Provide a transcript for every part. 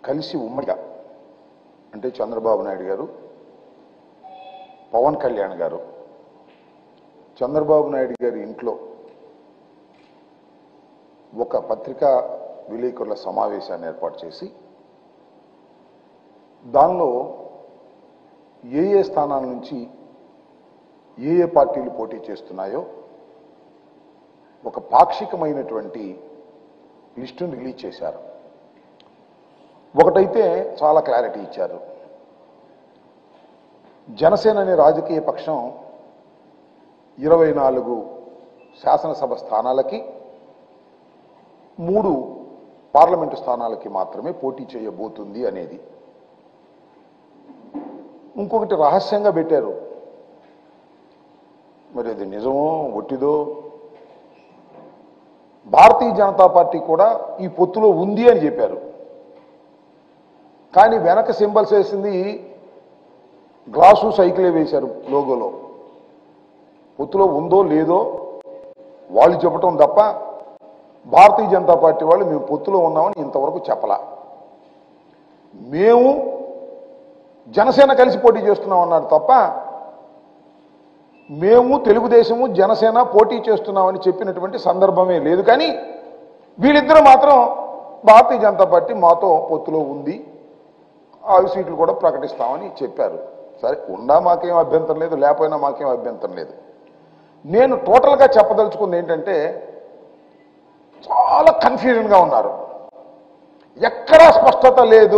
కలిసి ఉమ్మడిగా అంటే చంద్రబాబు నాయుడు గారు, పవన్ కళ్యాణ్ గారు చంద్రబాబు నాయుడు గారి ఇంట్లో ఒక పత్రికా విలేకరుల సమావేశాన్ని ఏర్పాటు చేసి దానిలో ఏ ఏ స్థానాల నుంచి ఏ ఏ పార్టీలు పోటీ చేస్తున్నాయో ఒక పాక్షికమైనటువంటి లిస్టును రిలీజ్ చేశారు. ఒకటైతే చాలా క్లారిటీ ఇచ్చారు. జనసేన అనే రాజకీయ పక్షం 24 శాసనసభ స్థానాలకి 3 పార్లమెంటు స్థానాలకి మాత్రమే పోటీ చేయబోతుంది అనేది. ఇంకొకటి రహస్యంగా పెట్టారు. మరి అది నిజమో ఒట్టిదో, భారతీయ జనతా పార్టీ కూడా ఈ పొత్తులో ఉంది అని చెప్పారు. కానీ వెనక సింబల్స్ వేసింది గ్లాసు సైకిలే వేశారు లోగోలో. పొత్తులో ఉందో లేదో వాళ్ళు చెప్పటం తప్ప భారతీయ జనతా పార్టీ వాళ్ళు మేము పొత్తులో ఉన్నామని ఇంతవరకు చెప్పలా. మేము జనసేన కలిసి పోటీ చేస్తున్నాం అన్నారు తప్ప మేము తెలుగుదేశము జనసేన పోటీ చేస్తున్నామని చెప్పినటువంటి సందర్భమే లేదు. కానీ వీళ్ళిద్దరూ మాత్రం భారతీయ జనతా పార్టీ మాతో పొత్తులో ఉంది, 6 సీట్లు కూడా ప్రకటిస్తామని చెప్పారు. సరే, ఉండా మాకేం అభ్యంతరం లేదు, లేకపోయినా మాకేం అభ్యంతరం లేదు. నేను టోటల్గా చెప్పదలుచుకుంది ఏంటంటే చాలా కన్ఫ్యూజన్గా ఉన్నారు. ఎక్కడా స్పష్టత లేదు.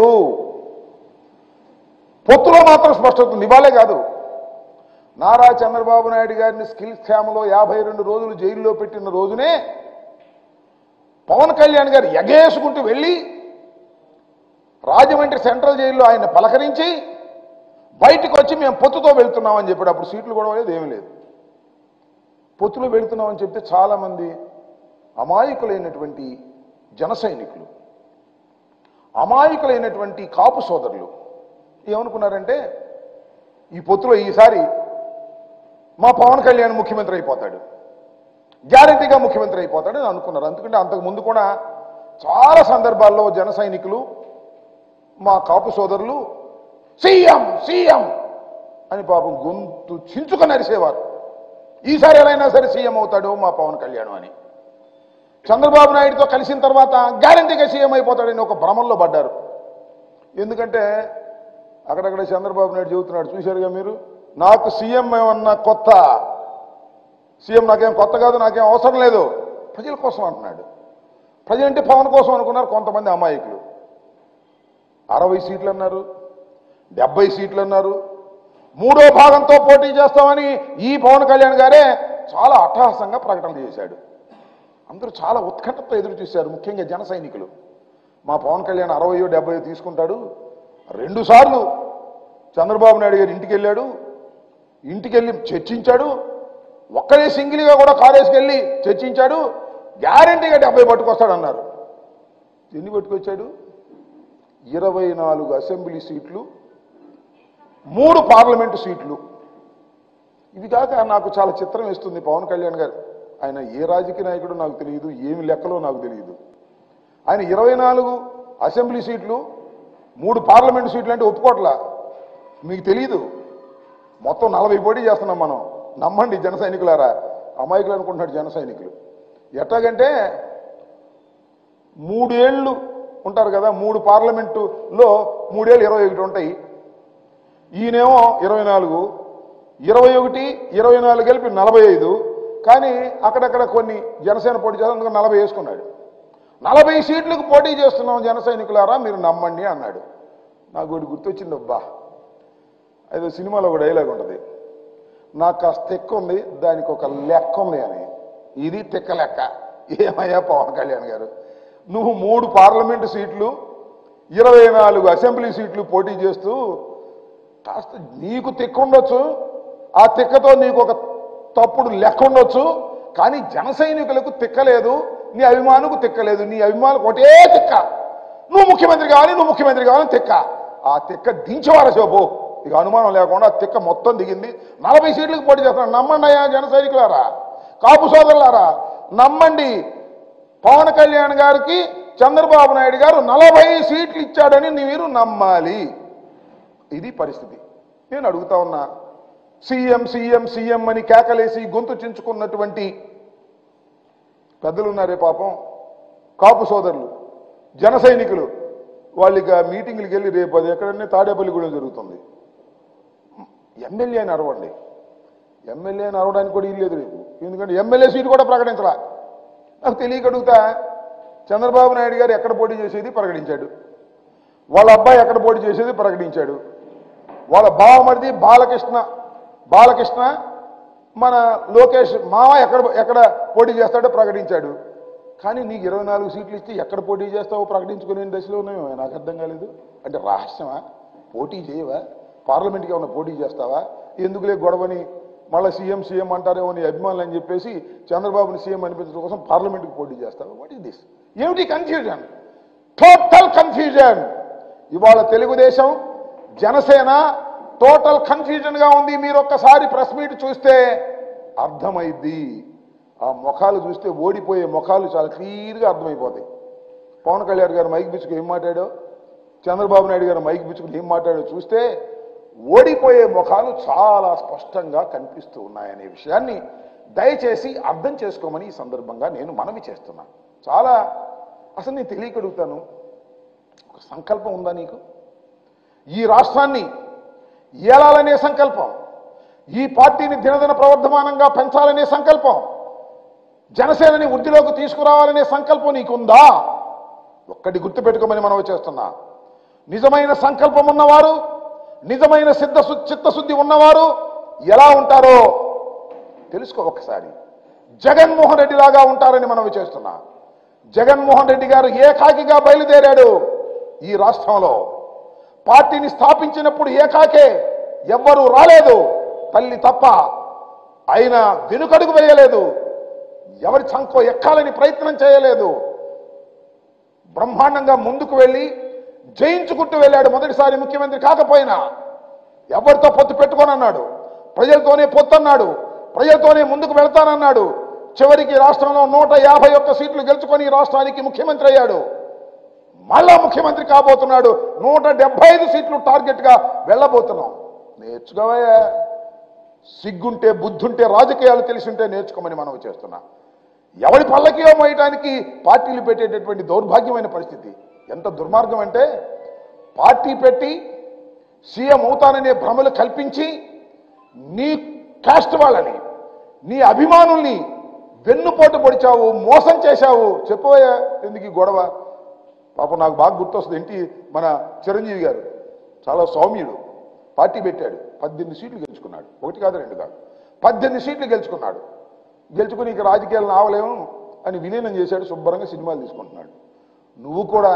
పొత్తులో మాత్రం స్పష్టత ఉంది. ఇవాళే కాదు, నారా చంద్రబాబు నాయుడు గారిని స్కిల్ స్కామ్లో 52 రోజులు జైల్లో పెట్టిన రోజునే పవన్ కళ్యాణ్ గారు ఎగేసుకుంటూ వెళ్ళి రాజమండ్రి సెంట్రల్ జైల్లో ఆయన పలకరించి బయటకు వచ్చి మేము పొత్తుతో వెళ్తున్నామని చెప్పాడు. అప్పుడు సీట్లు కూడా లేదు, ఏమీ లేదు. పొత్తులో వెళుతున్నామని చెప్తే చాలామంది అమాయకులైనటువంటి జన సైనికులు, అమాయకులైనటువంటి కాపు సోదరులు ఏమనుకున్నారంటే ఈ పొత్తులో ఈసారి మా పవన్ కళ్యాణ్ ముఖ్యమంత్రి అయిపోతాడు, గ్యారంటీగా ముఖ్యమంత్రి అయిపోతాడు అని అనుకున్నారు. ఎందుకంటే అంతకుముందు కూడా చాలా సందర్భాల్లో జన సైనికులు, మా కాపు సోదరులు సీఎం సీఎం అని పాపం గొంతు చించుకొని అరిసేవారు. ఈసారి ఎలా అయినా సరే సీఎం అవుతాడు మా పవన్ కళ్యాణ్ అని. చంద్రబాబు నాయుడుతో కలిసిన తర్వాత గ్యారంటీగా సీఎం అయిపోతాడని ఒక భ్రమంలో పడ్డారు. ఎందుకంటే అక్కడక్కడ చంద్రబాబు నాయుడు చెబుతున్నాడు, చూశారుగా మీరు, నాకు సీఎం ఏమన్నా కొత్త, సీఎం నాకేం కొత్త కాదు, నాకేం అవసరం లేదు, ప్రజల కోసం అంటున్నాడు. ప్రజలంటే పవన్ కోసం అనుకున్నారు కొంతమంది అమాయకులు. 60 సీట్లు అన్నారు, 70 సీట్లు అన్నారు. 3వ భాగంతో పోటీ చేస్తామని ఈ పవన్ కళ్యాణ్ గారే చాలా అట్టహాసంగా ప్రకటన చేశాడు. అందరూ చాలా ఉత్కంఠతో ఎదురు చూశారు, ముఖ్యంగా జన సైనికులు. మా పవన్ కళ్యాణ్ 60 70 తీసుకుంటాడు. 2 సార్లు చంద్రబాబు నాయుడు గారు ఇంటికి వెళ్ళాడు, ఇంటికి వెళ్ళి చర్చించాడు, ఒక్కడే సింగిల్గా కూడా కాలేజీకి చర్చించాడు, గ్యారంటీగా 70 పట్టుకొస్తాడన్నారు. ఎన్ని పట్టుకొచ్చాడు? 24 అసెంబ్లీ సీట్లు, 3 పార్లమెంటు సీట్లు. ఇవి కాక నాకు చాలా చిత్రం వేస్తుంది పవన్ కళ్యాణ్ గారు. ఆయన ఏ రాజకీయ నాయకుడు నాకు తెలియదు, ఏమి లెక్కలో నాకు తెలియదు. ఆయన 24 అసెంబ్లీ సీట్లు, 3 పార్లమెంటు సీట్లు అంటే ఒప్పుకోట్లా. మీకు తెలియదు, మొత్తం 40 పోటీ చేస్తున్నాం మనం. నమ్మండి జన సైనికులారా, అమాయకులు అనుకుంటున్నాడు జన సైనికులు. ఎట్లాగంటే 3 ఏళ్ళు ఉంటారు కదా, 3 పార్లమెంటులో 3 ఏళ్ళు 21 ఉంటాయి. ఈయనేమో 24, 21, 24 కలిపి 45. కానీ అక్కడక్కడ కొన్ని జనసేన పోటీ చేస్తాను 40 వేసుకున్నాడు. 40 సీట్లకు పోటీ చేస్తున్నాం జన సైనికులారా, మీరు నమ్మండి అన్నాడు. నాకు ఒకటి గుర్తొచ్చింది, అబ్బా, ఏదో సినిమాలో ఒక డైలాగ్ ఉంటుంది, నాకు కాస్త తెక్క ఉంది, దానికి ఒక లెక్క ఉంది అని. ఇది తెక్క లెక్క. ఏమయ్యా పవన్ కళ్యాణ్ గారు, నువ్వు 3 పార్లమెంటు సీట్లు, 24 అసెంబ్లీ సీట్లు పోటీ చేస్తూ కాస్త నీకు తెక్క ఉండొచ్చు, ఆ తెక్కతో నీకు ఒక తప్పుడు లెక్క ఉండొచ్చు, కానీ జన సైనికులకు తిక్కలేదు, నీ అభిమానులకు తిక్కలేదు. నీ అభిమానులకు ఒకటే తిక్క, నువ్వు ముఖ్యమంత్రి కావాలి, నువ్వు ముఖ్యమంత్రి కావాలని తిక్క. ఆ తిక్క దించేవారు చెప్పు, ఇక అనుమానం లేకుండా ఆ తిక్క మొత్తం దిగింది. 40 సీట్లకు పోటీ చేస్తున్నాడు. నమ్మండి అయ్యా జన సైనికులారా, కాపు సోదరులారా, నమ్మండి. పవన్ కళ్యాణ్ గారికి చంద్రబాబు నాయుడు గారు 40 సీట్లు ఇచ్చాడని మీరు నమ్మాలి. ఇది పరిస్థితి. నేను అడుగుతా ఉన్నా, సీఎం సీఎం సీఎం అని కేకలేసి గొంతు చించుకున్నటువంటి పెద్దలు ఉన్నారే పాపం, కాపు సోదరులు, జన సైనికులు, వాళ్ళకి ఆ మీటింగ్లకు వెళ్ళి రేపు అది ఎక్కడన్నా తాడేపల్లిగూడెం జరుగుతుంది. ఎమ్మెల్యే అని అరవండి. ఎమ్మెల్యే అని అరవడానికి కూడా ఇల్లేదు రేపు. ఎందుకంటే ఎమ్మెల్యే సీటు కూడా ప్రకటించలా. నాకు తెలియక అడుగుతా, చంద్రబాబు నాయుడు గారు ఎక్కడ పోటీ చేసేది ప్రకటించాడు, వాళ్ళ అబ్బాయి ఎక్కడ పోటీ చేసేది ప్రకటించాడు, వాళ్ళ బావమరిది బాలకృష్ణ మన లోకేష్ మామ ఎక్కడ పోటీ చేస్తాడో ప్రకటించాడు. కానీ నీకు 24 సీట్లు ఇస్తే ఎక్కడ పోటీ చేస్తావో ప్రకటించుకునే దశలో ఉన్నాయో నాకు అర్థం కాలేదు. అంటే రహస్యమా? పోటీ చేయవా? పార్లమెంట్కి ఏమైనా పోటీ చేస్తావా? ఎందుకులే గొడవని మళ్ళీ సీఎం అంటారేమో నీ అభిమానులు అని చెప్పేసి చంద్రబాబుని సీఎం అనిపించడం కోసం పార్లమెంట్కి పోటీ చేస్తావా? What is this? ఏమిటి కన్ఫ్యూజన్? Total confusion. ఇవాళ తెలుగుదేశం జనసేన టోటల్ కన్ఫ్యూజన్గా ఉంది. మీరు ఒక్కసారి ప్రెస్ మీట్ చూస్తే అర్థమైద్ది. ఆ ముఖాలు చూస్తే ఓడిపోయే ముఖాలు చాలా క్లియర్గా అర్థమైపోతాయి. పవన్ కళ్యాణ్ గారు మైక్ పిచ్చుకుని ఏం మాట్లాడో, చంద్రబాబు నాయుడు గారు మైక్ పిచ్చుకుని ఏం మాట్లాడో చూస్తే ఓడిపోయే ముఖాలు చాలా స్పష్టంగా కనిపిస్తూ ఉన్నాయనే విషయాన్ని దయచేసి అర్థం చేసుకోమని ఈ సందర్భంగా నేను మనవి చేస్తున్నాను. చాలా అసలు నేను తెలియకడుగుతాను, ఒక సంకల్పం ఉందా నీకు? ఈ రాష్ట్రాన్ని ఏలాలనే సంకల్పం, ఈ పార్టీని దినదిన ప్రవర్ధమానంగా పెంచాలనే సంకల్పం, జనసేనని వృద్ధిలోకి తీసుకురావాలనే సంకల్పం నీకుందా? ఒక్కటి గుర్తుపెట్టుకోమని మనం చేస్తున్నా. నిజమైన సంకల్పం ఉన్నవారు, నిజమైన చిత్తశుద్ధి ఉన్నవారు ఎలా ఉంటారో తెలుసుకో ఒక్కసారి. జగన్మోహన్ రెడ్డి లాగా ఉంటారని మనం చేస్తున్నా. జగన్మోహన్ రెడ్డి గారు ఏకాకిగా బయలుదేరాడు ఈ రాష్ట్రంలో. పార్టీని స్థాపించినప్పుడు ఏకాకే, ఎవ్వరూ రాలేదు, తల్లి తప్ప. ఆయన వెనుకడుగు వేయలేదు, ఎవరి చంకో ఎక్కాలని ప్రయత్నం చేయలేదు. బ్రహ్మాండంగా ముందుకు వెళ్ళి జయించుకుంటూ వెళ్ళాడు. మొదటిసారి ముఖ్యమంత్రి కాకపోయినా ఎవరితో పొత్తు పెట్టుకోనన్నాడు, ప్రజలతోనే పొత్తు అన్నాడు, ప్రజలతోనే ముందుకు వెళ్తానన్నాడు. చివరికి రాష్ట్రంలో 151 సీట్లు గెలుచుకొని రాష్ట్రానికి ముఖ్యమంత్రి అయ్యాడు. మళ్ళా ముఖ్యమంత్రి కాబోతున్నాడు. 175 సీట్లు టార్గెట్గా వెళ్ళబోతున్నాం. నేర్చుకోవయ్యా, సిగ్గుంటే బుద్ధుంటే రాజకీయాలు తెలిసి ఉంటే నేర్చుకోమని మనం చేస్తున్నా. ఎవరి పల్లకియో మోయటానికి పార్టీలు పెట్టేటటువంటి దౌర్భాగ్యమైన పరిస్థితి. ఎంత దుర్మార్గం అంటే, పార్టీ పెట్టి సీఎం అవుతాననే భ్రమలు కల్పించి నీ కాస్ట్ వాళ్ళని, నీ అభిమానుల్ని వెన్నుపోటు పొడిచావు, మోసం చేశావు. చెప్పబోయా ఎందుకు ఈ గొడవ? పాపం నాకు బాగా గుర్తొస్తుంది. మన చిరంజీవి గారు చాలా సౌమ్యుడు, పార్టీ పెట్టాడు, 18 సీట్లు గెలుచుకున్నాడు. 1 కాదు 2 కాదు, 18 సీట్లు గెలుచుకున్నాడు. గెలుచుకుని ఇక రాజకీయాలు నావలేము అని విలీనం చేశాడు. శుభ్రంగా సినిమాలు తీసుకుంటున్నాడు. నువ్వు కూడా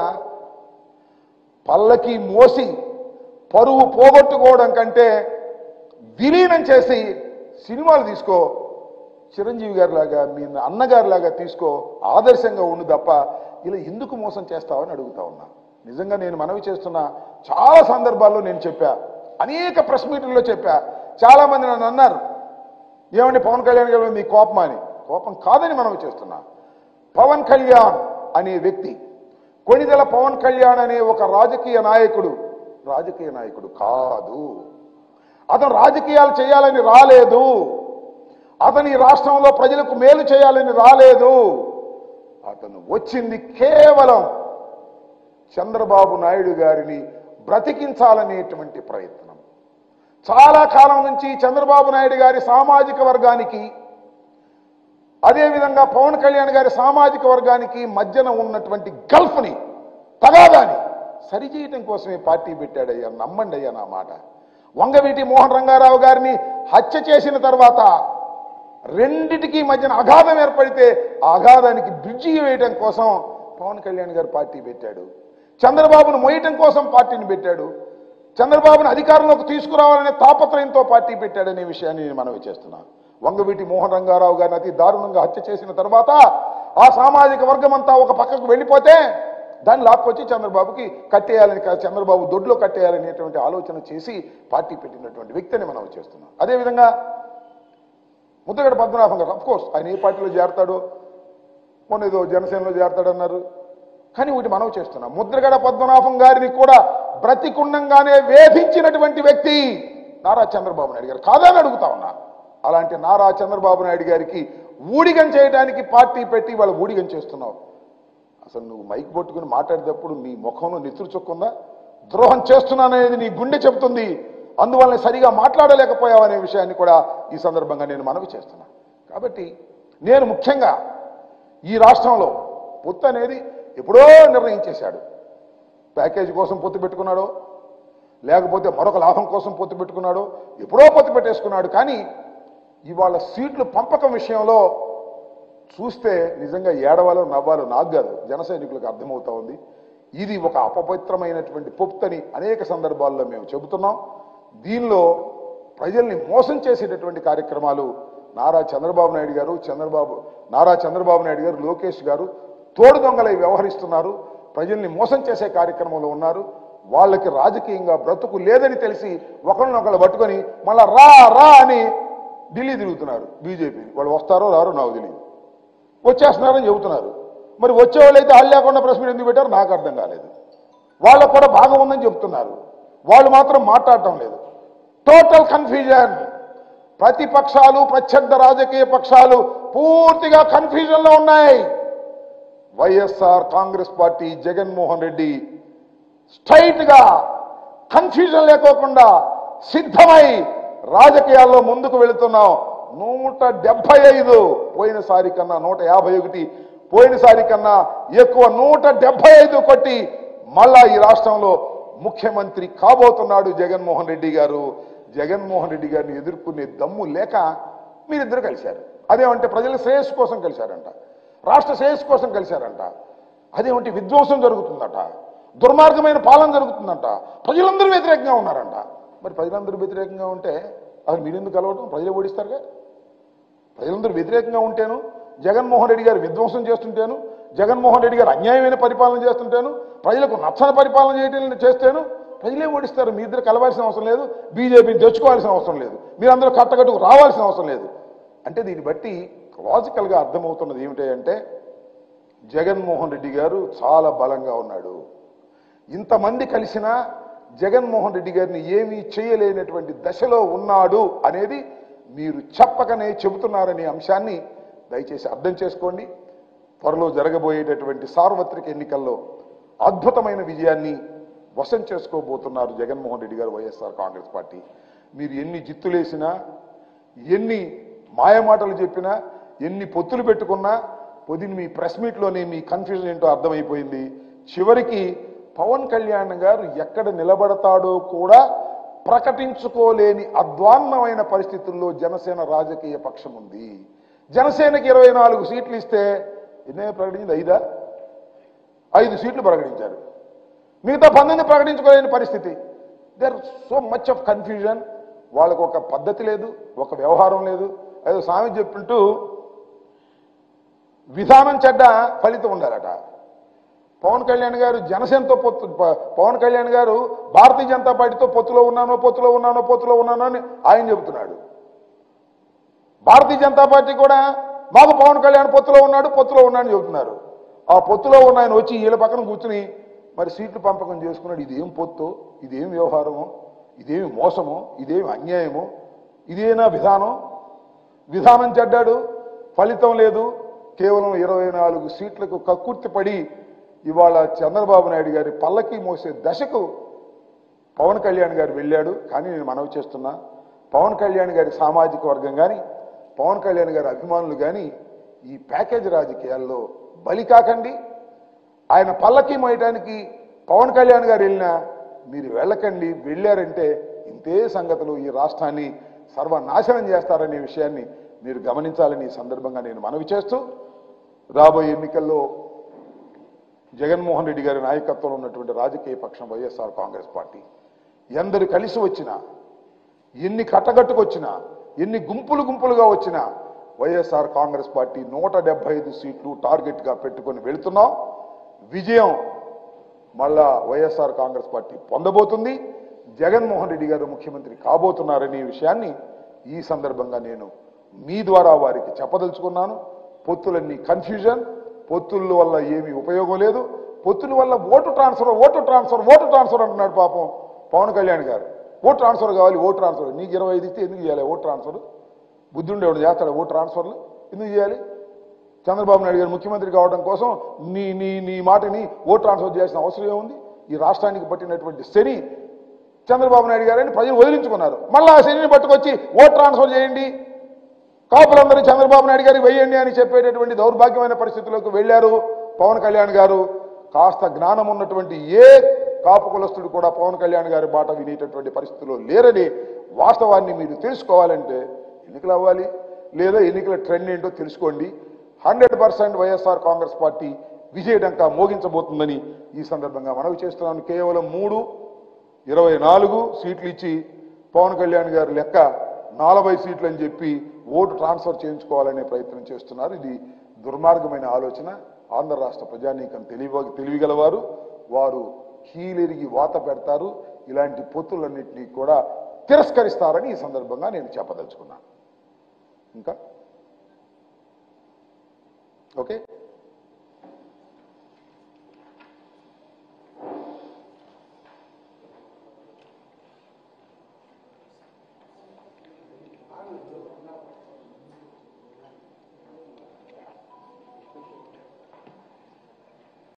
పల్లకి మోసి పరువు పోగొట్టుకోవడం కంటే విలీనం చేసి సినిమాలు తీసుకో. చిరంజీవి గారి లాగా, మీ అన్నగారిలాగా తీసుకో, ఆదర్శంగా ఉండు తప్ప ఇలా ఎందుకు మోసం చేస్తావని అడుగుతా ఉన్నా. నిజంగా నేను మనవి చేస్తున్నా. చాలా సందర్భాల్లో నేను చెప్పా, అనేక ప్రెస్ మీట్లలో చెప్పా. చాలా మంది నన్ను అన్నారు, ఏమండి పవన్ కళ్యాణ్ గారు మీ కోపమా అని. కోపం కాదని మనవి చేస్తున్నా. పవన్ కళ్యాణ్ అనే వ్యక్తి, కొణిదెల పవన్ కళ్యాణ్ అనే ఒక రాజకీయ నాయకుడు కాదు. అతను రాజకీయాలు చేయాలని రాలేదు. అతను ఈ రాష్ట్రంలో ప్రజలకు మేలు చేయాలని రాలేదు. అతను వచ్చింది కేవలం చంద్రబాబు నాయుడు గారిని బ్రతికించాలనేటువంటి ప్రయత్నం. చాలా కాలం నుంచి చంద్రబాబు నాయుడు గారి సామాజిక వర్గానికి, అదేవిధంగా పవన్ కళ్యాణ్ గారి సామాజిక వర్గానికి మధ్యన ఉన్నటువంటి గల్ఫ్ని, తగాదాని సరిచేయటం కోసమే పార్టీ పెట్టాడయ్యా. నమ్మండి అయ్యా నా మాట. వంగవీటి మోహన్ రంగారావు గారిని హత్య చేసిన తర్వాత రెండిటికి మధ్యన అగాధం ఏర్పడితే ఆ అగాధానికి బ్రిడ్జి వేయటం కోసం పవన్ కళ్యాణ్ గారు పార్టీ పెట్టాడు. చంద్రబాబును మోయటం కోసం పార్టీని పెట్టాడు. చంద్రబాబును అధికారంలోకి తీసుకురావాలనే తాపత్రయంతో పార్టీ పెట్టాడనే విషయాన్ని నేను మనవి చేస్తున్నాను. వంగవీటి మోహన్ రంగారావు గారిని అతి దారుణంగా హత్య చేసిన తర్వాత ఆ సామాజిక వర్గం అంతా ఒక పక్కకు వెళ్ళిపోతే దాన్ని లాక్కొచ్చి చంద్రబాబుకి కట్టేయాలని, చంద్రబాబు దొడ్లో కట్టేయాలనేటువంటి ఆలోచన చేసి పార్టీ పెట్టినటువంటి వ్యక్తిని మనం చేస్తున్నాం. అదేవిధంగా ముద్దగడ పద్మనాభం గారు, అఫ్కోర్స్ ఆయన ఏ పార్టీలో చేరతాడో, మొన్న ఏదో జనసేనలో చేరతాడన్నారు. కానీ ఒకటి మనవి చేస్తున్నాం, ముద్రగడ పద్మనాభం గారిని కూడా బ్రతికుండంగానే వేధించినటువంటి వ్యక్తి నారా చంద్రబాబు నాయుడు గారు కాదని అడుగుతా ఉన్నా. అలాంటి నారా చంద్రబాబు నాయుడు గారికి ఊడిగం చేయడానికి పార్టీ పెట్టి వాళ్ళు ఊడిగం చేస్తున్నావు. అసలు నువ్వు మైక్ పట్టుకుని మాట్లాడేటప్పుడు నీ ముఖంలో నెత్తురు చొక్కుందా? ద్రోహం చేస్తున్నాననేది నీ గుండె చెబుతుంది. అందువల్ల సరిగా మాట్లాడలేకపోయావు అనే విషయాన్ని కూడా ఈ సందర్భంగా నేను మనవి చేస్తున్నా. కాబట్టి నేను ముఖ్యంగా ఈ రాష్ట్రంలో పొత్తు అనేది ఎప్పుడో నిర్ణయించేశాడు. ప్యాకేజీ కోసం పొత్తు పెట్టుకున్నాడో లేకపోతే మరొక లాభం కోసం పొత్తు పెట్టుకున్నాడో ఎప్పుడో పొత్తు పెట్టేసుకున్నాడు. కానీ ఇవాళ సీట్లు పంపకం విషయంలో చూస్తే నిజంగా ఏడవాలో నవ్వాలో నాకు కాదు, జన సైనికులకు అర్థమవుతా ఉంది. ఇది ఒక అపవిత్రమైనటువంటి పొత్తని అనేక సందర్భాల్లో మేము చెబుతున్నాం. దీనిలో ప్రజల్ని మోసం చేసేటటువంటి కార్యక్రమాలు నారా చంద్రబాబు నాయుడు గారు, లోకేష్ గారు తోడు దొంగలై వ్యవహరిస్తున్నారు. ప్రజల్ని మోసం చేసే కార్యక్రమంలో ఉన్నారు. వాళ్ళకి రాజకీయంగా బ్రతుకు లేదని తెలిసి ఒకరినొకరు పట్టుకొని మళ్ళా రా రా అని ఢిల్లీ తిరుగుతున్నారు. బీజేపీ వాళ్ళు వస్తారో రారో నాకు తెలియదు, వచ్చేస్తున్నారని చెబుతున్నారు. మరి వచ్చేవాళ్ళు అయితే హల్ లేకుండా ప్రెస్ మీట్ ఎందుకు పెట్టారు నాకు అర్థం కాలేదు. వాళ్ళకు కూడా భాగం ఉందని చెప్తున్నారు, వాళ్ళు మాత్రం మాట్లాడటం లేదు. Total confusion. ప్రతిపక్షాలు, ప్రత్యర్థ రాజకీయ పక్షాలు పూర్తిగా కన్ఫ్యూజన్లో ఉన్నాయి. YSR Congress party, Jaganmohan Reddy straight గా కన్ఫ్యూజన్ లేకోకుండా సిద్ధమై రాజకీయాల్లో ముందుకు వెళుతున్నాం. 175 పోయినసారి కన్నా 151, పోయినసారి కన్నా ఎక్కువ 175 కొట్టి మళ్ళా ఈ రాష్ట్రంలో ముఖ్యమంత్రి కాబోతున్నాడు జగన్మోహన్ రెడ్డి గారు. జగన్మోహన్ రెడ్డి గారిని ఎదుర్కొనే దమ్ము లేక మీరిద్దరు కలిశారు. అదేమంటే ప్రజల శ్రేయస్సు కోసం కలిశారంట, రాష్ట్ర శ్రేయస్సు కోసం కలిశారంట. అదేమంటే విధ్వంసం జరుగుతుందట, దుర్మార్గమైన పాలన జరుగుతుందంట, ప్రజలందరూ వ్యతిరేకంగా ఉన్నారంట. మరి ప్రజలందరూ వ్యతిరేకంగా ఉంటే అసలు మీరెందుకు కలవటం? ప్రజలు ఓడిస్తారుగా. ప్రజలందరూ వ్యతిరేకంగా ఉంటేను, జగన్మోహన్ రెడ్డి గారు విధ్వంసం చేస్తుంటేను, జగన్మోహన్ రెడ్డి గారు అన్యాయమైన పరిపాలన చేస్తుంటేను, ప్రజలకు నచ్చని పరిపాలన చేస్తేను ప్రజలే ఓడిస్తారు. మీ ఇద్దరు కలవాల్సిన అవసరం లేదు, బీజేపీని తెచ్చుకోవాల్సిన అవసరం లేదు, మీరందరూ కట్టకట్టుకు రావాల్సిన అవసరం లేదు. అంటే దీన్ని బట్టి లాజికల్గా అర్థమవుతున్నది ఏమిటంటే జగన్మోహన్ రెడ్డి గారు చాలా బలంగా ఉన్నాడు. ఇంతమంది కలిసినా జగన్మోహన్ రెడ్డి గారిని ఏమీ చేయలేనటువంటి దశలో ఉన్నాడు అనేది మీరు చెప్పకనే చెబుతున్నారనే అంశాన్ని దయచేసి అర్థం చేసుకోండి. త్వరలో జరగబోయేటటువంటి సార్వత్రిక ఎన్నికల్లో అద్భుతమైన విజయాన్ని వశం చేసుకోబోతున్నారు జగన్మోహన్ రెడ్డి గారు, వైఎస్ఆర్ కాంగ్రెస్ పార్టీ. మీరు ఎన్ని జిత్తులేసినా, ఎన్ని మాయమాటలు చెప్పినా, ఎన్ని పొత్తులు పెట్టుకున్నా పొద్దున్న మీ ప్రెస్ మీట్లోనే మీ కన్ఫ్యూజన్ ఏంటో అర్థమైపోయింది. చివరికి పవన్ కళ్యాణ్ గారు ఎక్కడ నిలబడతాడో కూడా ప్రకటించుకోలేని అధ్వాన్నమైన పరిస్థితుల్లో జనసేన రాజకీయ పక్షం ఉంది. జనసేనకి 24 సీట్లు ఇస్తే ఎన్నే ప్రకటించింది? 5 సీట్లు ప్రకటించారు, మిగతా 19 ప్రకటించుకోలేని పరిస్థితి. There so much of confusion. వాళ్ళకు ఒక పద్ధతి లేదు, ఒక వ్యవహారం లేదు. ఏదో స్వామి చెప్పింటూ విధానం చెడ్డ ఫలితం ఉండాలట. పవన్ కళ్యాణ్ గారు జనసేనతో పొత్తు, పవన్ కళ్యాణ్ గారు భారతీయ జనతా పార్టీతో పొత్తులో ఉన్నానో అని ఆయన చెబుతున్నాడు. భారతీయ జనతా పార్టీ కూడా మాకు పవన్ కళ్యాణ్ పొత్తులో ఉన్నాడని చెబుతున్నారు. ఆ పొత్తులో ఉన్న ఆయన వచ్చి వీళ్ళ పక్కన కూర్చుని మరి సీట్లు పంపకం చేసుకున్నాడు. ఇదేం పొత్తు, ఇదేం వ్యవహారమో, ఇదేమి మోసమో, ఇదేమి అన్యాయమో, ఇదేనా విధానం చెడ్డాడు, ఫలితం లేదు. కేవలం 24 సీట్లకు కక్కుర్తిపడి ఇవాళ చంద్రబాబు నాయుడు గారి పల్లకి మోసే దశకు పవన్ కళ్యాణ్ గారు వెళ్ళాడు. కానీ నేను మనవి చేస్తున్నా, పవన్ కళ్యాణ్ గారి సామాజిక వర్గం కానీ, పవన్ కళ్యాణ్ గారి అభిమానులు కానీ ఈ ప్యాకేజ్ రాజకీయాల్లో బలి కాకండి. ఆయన పల్లకి మోయటానికి పవన్ కళ్యాణ్ గారు వెళ్ళినా మీరు వెళ్ళకండి. వెళ్ళారంటే ఇంతే సంగతులు ఈ రాష్ట్రాన్ని సర్వనాశనం చేస్తారనే విషయాన్ని మీరు గమనించాలని ఈ సందర్భంగా నేను మనవి చేస్తూ, రాబోయే ఎన్నికల్లో జగన్మోహన్ రెడ్డి గారి నాయకత్వంలో ఉన్నటువంటి రాజకీయ పక్షం వైఎస్ఆర్ కాంగ్రెస్ పార్టీ ఎందరు కలిసి వచ్చినా, ఎన్ని కట్టగట్టుకొచ్చినా, ఎన్ని గుంపులుగా వచ్చినా వైఎస్ఆర్ కాంగ్రెస్ పార్టీ 175 సీట్లు టార్గెట్గా పెట్టుకొని వెళుతున్నాం. విజయం మళ్ళా వైఎస్ఆర్ కాంగ్రెస్ పార్టీ పొందబోతుంది. జగన్మోహన్ రెడ్డి గారు ముఖ్యమంత్రి కాబోతున్నారనే విషయాన్ని ఈ సందర్భంగా నేను మీ ద్వారా వారికి చెప్పదలుచుకున్నాను. పొత్తులన్నీ కన్ఫ్యూజన్, పొత్తుల వల్ల ఏమీ ఉపయోగం లేదు. పొత్తుల వల్ల ఓటు ట్రాన్స్ఫర్ అంటున్నాడు పాపం పవన్ కళ్యాణ్ గారు. ఓటు ట్రాన్స్ఫర్ కావాలి, ఓటు ట్రాన్స్ఫర్. నీకు 25 ఇస్తే ఎందుకు చేయాలి ఓటు ట్రాన్స్ఫర్? బుద్ధి ఉండేవాడు చేస్తాడు ఓటు ట్రాన్స్ఫర్లు ఎందుకు చేయాలి? చంద్రబాబు నాయుడు గారు ముఖ్యమంత్రి కావడం కోసం నీ మాటని ఓటు ట్రాన్స్ఫర్ చేయాల్సిన అవసరం ఏముంది? ఈ రాష్ట్రానికి పట్టినటువంటి శని చంద్రబాబు నాయుడు గారని ప్రజలు వదిలించుకున్నారు. మళ్ళీ ఆ శనిని పట్టుకొచ్చి ఓటు ట్రాన్స్ఫర్ చేయండి, కాపులందరూ చంద్రబాబు నాయుడు గారికి వెయ్యండి అని చెప్పేటటువంటి దౌర్భాగ్యమైన పరిస్థితుల్లోకి వెళ్ళారు పవన్ కళ్యాణ్ గారు. కాస్త జ్ఞానం ఉన్నటువంటి ఏ కాపు కులస్తుడు కూడా పవన్ కళ్యాణ్ గారి బాట వినేటటువంటి పరిస్థితుల్లో లేరని వాస్తవాన్ని మీరు తెలుసుకోవాలంటే ఎన్నికలు అవ్వాలి, లేదా ఎన్నికల ట్రెండ్ ఏంటో తెలుసుకోండి. 100% వైఎస్ఆర్ కాంగ్రెస్ పార్టీ విజయడంకా మోగించబోతుందని ఈ సందర్భంగా మనవి చేస్తున్నాను. కేవలం 24 సీట్లు ఇచ్చి పవన్ కళ్యాణ్ గారు లెక్క 40 సీట్లు అని చెప్పి ఓటు ట్రాన్స్ఫర్ చేయించుకోవాలనే ప్రయత్నం చేస్తున్నారు. ఇది దుర్మార్గమైన ఆలోచన. ఆంధ్ర రాష్ట్ర ప్రజానీకం తెలివిగలవారు, వారు కీలెరిగి వాత పెడతారు. ఇలాంటి పొత్తులన్నింటినీ కూడా తిరస్కరిస్తారని ఈ సందర్భంగా నేను చెప్పదలుచుకున్నాను. ఇంకా ఓకే.